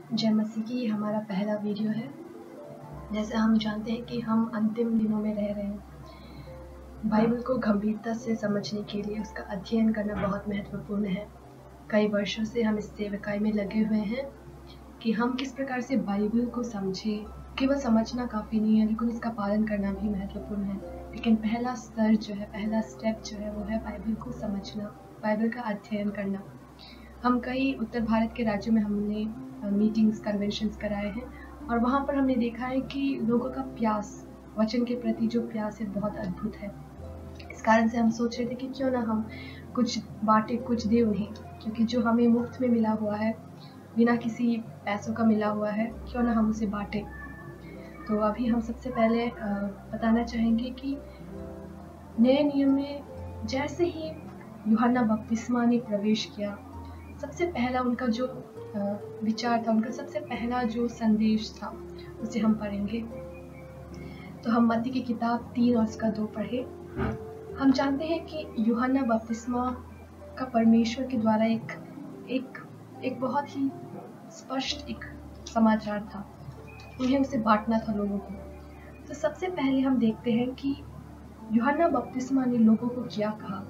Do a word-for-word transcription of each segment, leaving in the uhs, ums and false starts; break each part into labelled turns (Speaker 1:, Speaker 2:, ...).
Speaker 1: जय मसीह की हमारा पहला वीडियो है। जैसे हम जानते हैं कि हम अंतिम दिनों में रह रहे हैं। बाइबल को गंभीरता से समझने के लिए उसका अध्ययन करना बहुत महत्वपूर्ण है। कई वर्षों से हम इस सेवकाई में लगे हुए हैं कि हम किस प्रकार से बाइबल को समझें। केवल समझना काफ़ी नहीं है, लेकिन इसका पालन करना भी महत्वपूर्ण है। लेकिन पहला स्तर जो है, पहला स्टेप जो है वो है बाइबल को समझना, बाइबल का अध्ययन करना। हम कई उत्तर भारत के राज्यों में हमने मीटिंग्स, कन्वेंशंस कराए हैं और वहाँ पर हमने देखा है कि लोगों का प्यास, वचन के प्रति जो प्यास है बहुत अद्भुत है। इस कारण से हम सोच रहे थे कि क्यों ना हम कुछ बांटे, कुछ दे उन्हें, क्योंकि जो हमें मुफ्त में मिला हुआ है, बिना किसी पैसों का मिला हुआ है, क्यों ना हम उसे बांटे। तो अभी हम सबसे पहले बताना चाहेंगे कि नए नियम में जैसे ही यूहन्ना बपतिस्मा ने प्रवेश किया, सबसे पहला उनका जो विचार था, उनका सबसे पहला जो संदेश था, उसे हम पढ़ेंगे। तो हम मत्ती की किताब तीन और उसका दो पढ़े। हम जानते हैं कि यूहन्ना बपतिस्मा का परमेश्वर के द्वारा एक एक एक बहुत ही स्पष्ट एक समाचार था, उन्हें उसे बांटना था लोगों को। तो सबसे पहले हम देखते हैं कि यूहन्ना बपतिस्मा ने लोगों को क्या कहा।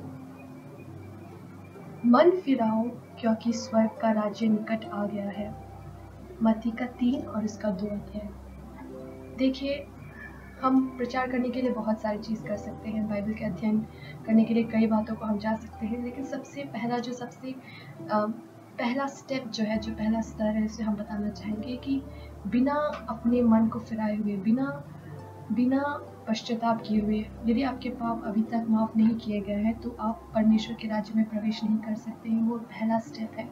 Speaker 1: मन फिराओ क्योंकि स्वर्ग का राज्य निकट आ गया है। मत्ती का तीन और इसका दो अध्याय। देखिए, हम प्रचार करने के लिए बहुत सारी चीज़ कर सकते हैं, बाइबल के अध्ययन करने के लिए कई बातों को हम जा सकते हैं, लेकिन सबसे पहला जो सबसे आ, पहला स्टेप जो है, जो पहला स्तर है, उसे हम बताना चाहेंगे कि बिना अपने मन को फिराए हुए, बिना बिना पश्चाताप किए हुए, यदि आपके पाप अभी तक माफ नहीं किए गए हैं तो आप परमेश्वर के राज्य में प्रवेश नहीं कर सकते हैं। वो पहला स्टेप है।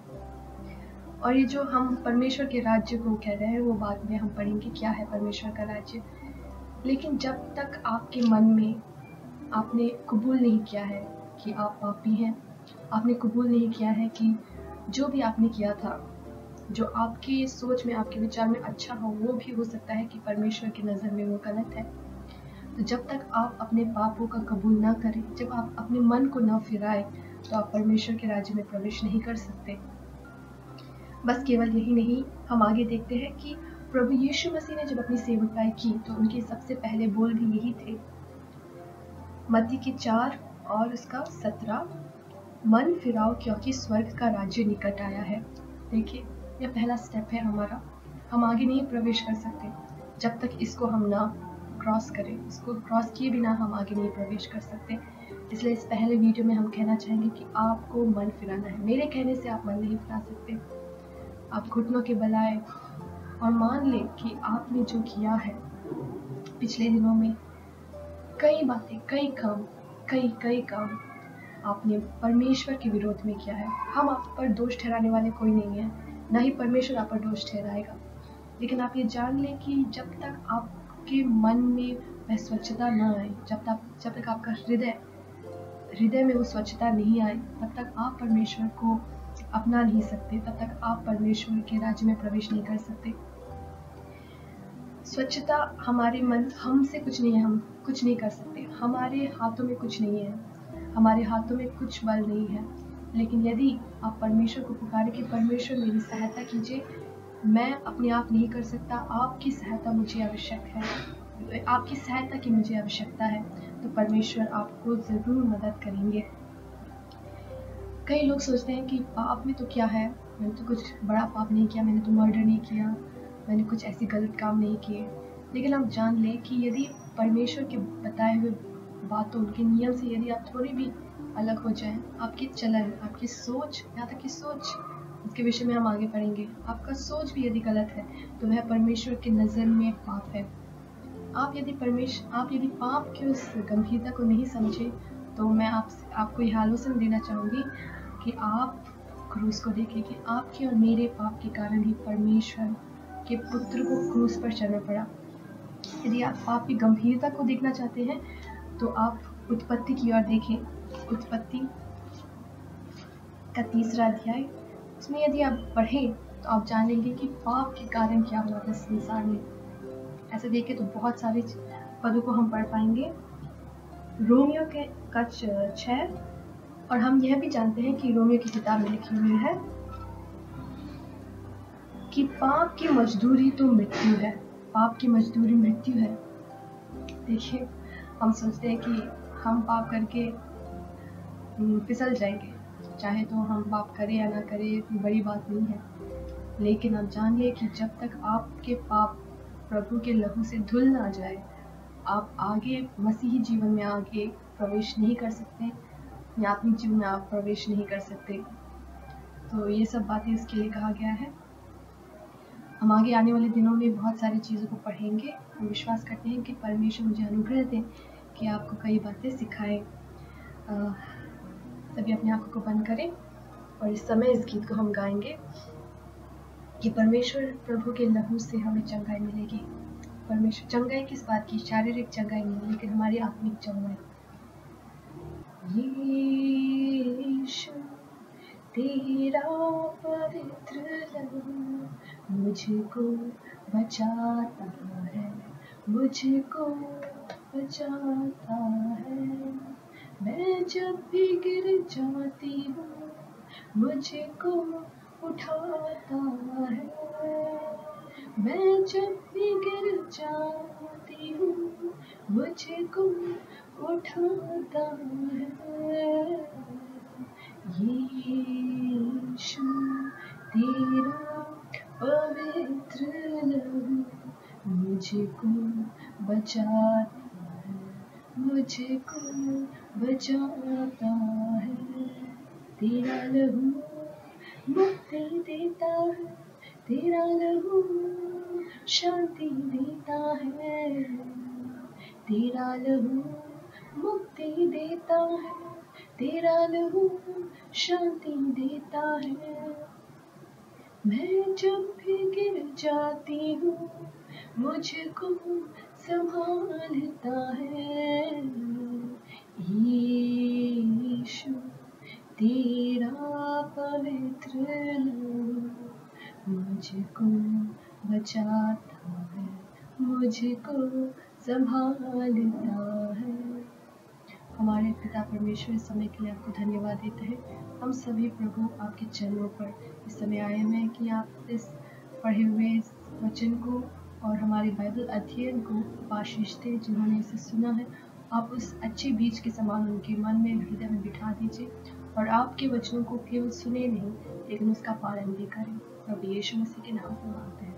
Speaker 1: और ये जो हम परमेश्वर के राज्य को कह रहे हैं, वो बाद में हम पढ़ेंगे क्या है परमेश्वर का राज्य। लेकिन जब तक आपके मन में आपने कबूल नहीं किया है कि आप पापी हैं, आपने कबूल नहीं किया है कि जो भी आपने किया था, जो आपकी सोच में, आपके विचार में अच्छा हो, वो भी हो सकता है कि परमेश्वर की नज़र में वो गलत है। तो जब तक आप अपने पापों का कबूल ना करें, जब आप अपने मन को ना फिराएं, तो आप परमेश्वर के राज्य में प्रवेश नहीं कर सकते। बस केवल यही नहीं, हम आगे देखते हैं कि प्रभु यीशु मसीह ने जब अपनी सेवकाई की तो उनके सबसे पहले बोल भी यही थे। मत्ती की चार और उसका सत्रह, मन फिराओ क्योंकि स्वर्ग का राज्य निकट आया है। देखिए, यह पहला स्टेप है हमारा। हम आगे नहीं प्रवेश कर सकते जब तक इसको हम ना क्रॉस करें। इसको क्रॉस किए बिना हम आगे नहीं प्रवेश कर सकते। इसलिए इस पहले वीडियो में हम कहना चाहेंगे कि आपको मन फिराना है। मेरे कहने से आप मन नहीं फिरा सकते। आप घुटनों के बल आए और मान लें कि आपने जो किया है पिछले दिनों में, कई बातें, कई काम, कई कई काम आपने परमेश्वर के विरोध में किया है। हम आप पर दोष ठहराने वाले कोई नहीं है, ना ही परमेश्वर आप पर दोष ठहराएगा। लेकिन आप ये जान लें कि जब तक आपके मन में वह स्वच्छता न आए, जब तक जब तक आपका हृदय हृदय में वो स्वच्छता नहीं आए, तब तक आप परमेश्वर को अपना नहीं सकते, तब तक आप परमेश्वर के राज्य में प्रवेश नहीं कर सकते। स्वच्छता हमारे मन, हमसे कुछ नहीं है, हम कुछ नहीं कर सकते, हमारे हाथों में कुछ नहीं है, हमारे हाथों में कुछ बल नहीं है। लेकिन यदि आप परमेश्वर को पुकारे कि परमेश्वर मेरी सहायता कीजिए, मैं अपने आप नहीं कर सकता, आपकी सहायता मुझे आवश्यक है, आपकी सहायता की मुझे आवश्यकता है, तो परमेश्वर आपको ज़रूर मदद करेंगे। कई लोग सोचते हैं कि पाप में तो क्या है, मैंने तो कुछ बड़ा पाप नहीं किया, मैंने तो मर्डर नहीं किया, मैंने कुछ ऐसे गलत काम नहीं किए। लेकिन आप जान लें कि यदि परमेश्वर के बताए हुए बातों, उनके नियम से यदि आप थोड़ी भी अलग हो जाएं, आपकी चलन, आपकी सोच, यहाँ तक की सोच, इसके विषय में हम आगे पढ़ेंगे, आपका सोच भी यदि गलत है तो वह परमेश्वर की नज़र में पाप है। आप यदि परमेश्वर आप यदि पाप की उस गंभीरता को नहीं समझे, तो मैं आपसे आपको यह आलोचना देना चाहूँगी कि आप क्रूस को देखें कि आपके और मेरे पाप के कारण ही परमेश्वर के पुत्र को क्रूस पर चढ़ना पड़ा। यदि आप पाप की गंभीरता को देखना चाहते हैं तो आप उत्पत्ति की ओर देखें। उत्पत्ति का तीसरा अध्याय, उसमें यदि आप पढ़ें तो आप जानेंगे कि पाप के कारण क्या हुआ था संसार में। ऐसे देखें तो बहुत सारे पदों को हम पढ़ पाएंगे। रोमियो के का छः, और हम यह भी जानते हैं कि रोमियो की किताब में लिखी हुई है कि पाप की मजदूरी तो मृत्यु है, पाप की मजदूरी मृत्यु है। देखिए, हम सोचते हैं कि हम पाप करके फिसल जाएंगे, चाहे तो हम पाप करें या ना करें बड़ी बात नहीं है, लेकिन आप जानिए कि जब तक आपके पाप प्रभु के लहू से धुल ना जाए, आप आगे मसीही जीवन में आगे प्रवेश नहीं कर सकते, या अपनी जीवन में आप प्रवेश नहीं कर सकते। तो ये सब बातें इसके लिए कहा गया है। हम आगे आने वाले दिनों में बहुत सारी चीज़ों को पढ़ेंगे। हम विश्वास करते हैं कि परमेश्वर मुझे अनुग्रह दें कि आपको कई बातें सिखाएं। तभी अपनी आंखों को बंद करें और इस समय इस गीत को हम गाएंगे कि परमेश्वर प्रभु के लहू से हमें चंगाई मिलेगी। परमेश्वर चंगाई किस बात की? शारीरिक चंगाई नहीं, लेकिन हमारी आत्मिक चंगाई। यीशु तेरा पवित्र लहू मुझको बचाता है, मुझको बचाता है। मैं जब भी गिर जाती हूँ मुझको उठाता है, मैं जब भी गिर जाती हूँ मुझको उठाता है। यीशु तेरा पवित्र लहू मुझको बचाता है, मुझको बचाता है। तेरा लहू मुक्ति देता है, तेरा लहू शांति देता है, तेरा लहू मुक्ति देता है, तेरा लहू शांति देता है। मैं जब भी गिर जाती हूँ मुझको संभालता है। यीशु तेरा पवित्र लहू मुझको बचाता है, मुझको संभालता है। हमारे पिता परमेश्वर इस समय के लिए आपको धन्यवाद देते हैं। हम सभी प्रभु आपके चरणों पर इस समय आए हुए हैं कि आप इस पढ़े हुए इस वचन को और हमारे बाइबल अध्ययन को आशीष दें। जिन्होंने इसे सुना है, आप उस अच्छे बीज के समान उनके मन में हृदय में बिठा दीजिए और आपके वचनों को केवल सुने नहीं, लेकिन उसका पालन भी करें। प्रभु यीशु मसीह के नाम से मांगते हैं।